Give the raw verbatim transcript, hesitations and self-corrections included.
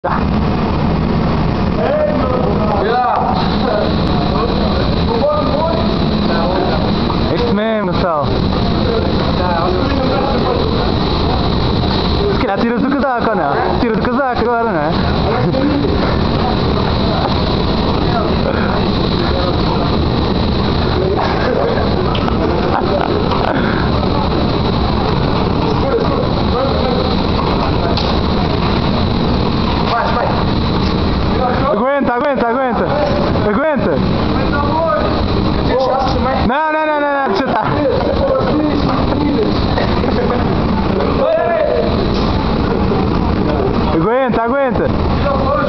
Isso mesmo, pessoal. Se calhar tiras o casaco ou não? Tiras o casaco agora, não é? Aguenta, aguenta, aguenta. Aguenta. Não, não, não, não, não, deixa estar. Aguenta, aguenta.